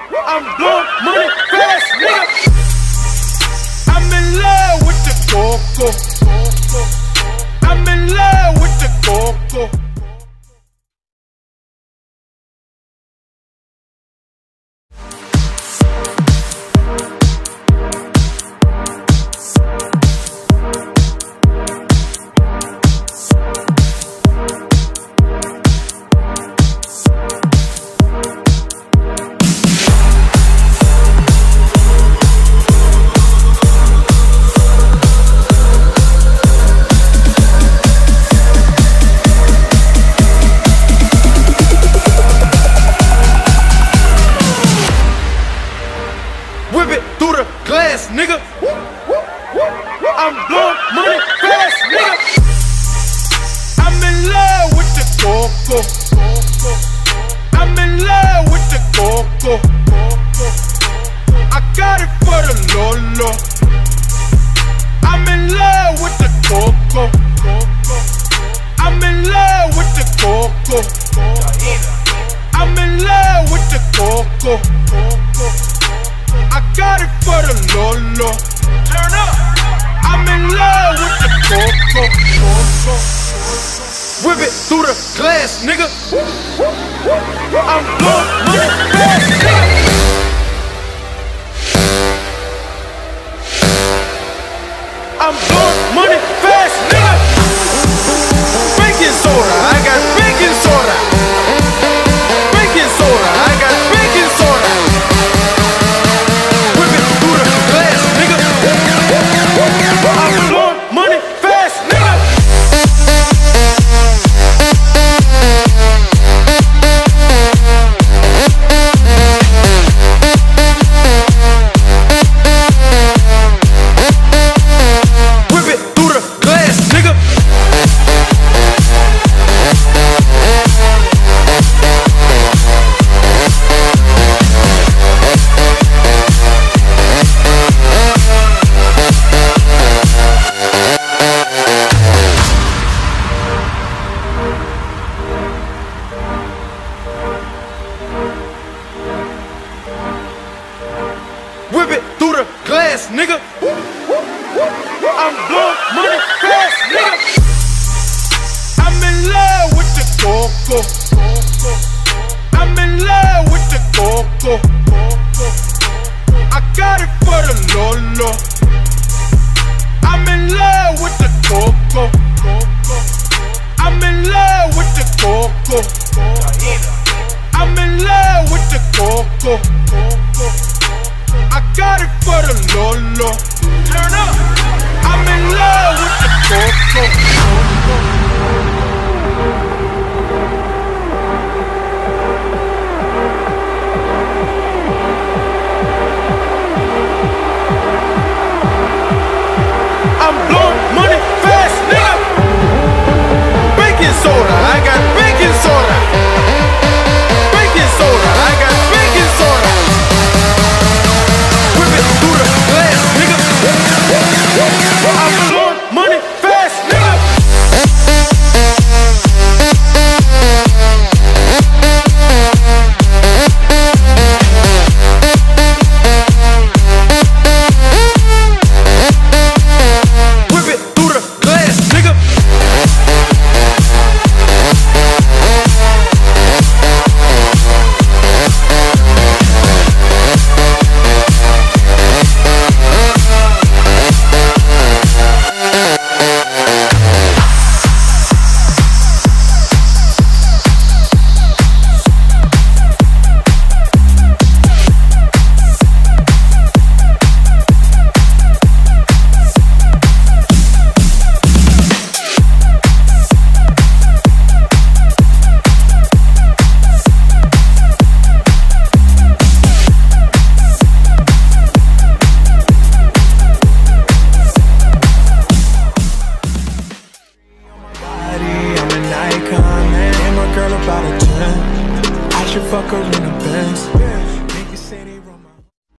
I'm blowing money fast, nigga. I'm in love with the coco. I'm in love with the coco. Whip it through the glass, nigga. I'm blowing money fast, nigga. I'm in love with the coco. I'm in love with the coco. I got it for the Lolo. I'm in love with the coco. I'm in love with the coco. I'm in love with the coco. I got it for the Lolo. Turn up. I'm in love with the coco. Whip it through the glass, nigga. I'm blowing money fast, nigga. I'm blowing money fast, nigga. Baking soda, I got baking soda. Baking soda, I got baking soda. Whip it through the glass, nigga. I'm blowing money fast, nigga. Whip it through the glass, nigga. Whip it through the glass, nigga. I'm blowing money fast, nigga. I'm in love with the coco. I'm in love with the coco. I got it for the Lolo. I'm in love with the coco. I'm in love with the coco. I'm in love with the coco. I got it for the Lolo. Turn up. I'm in love with the coco.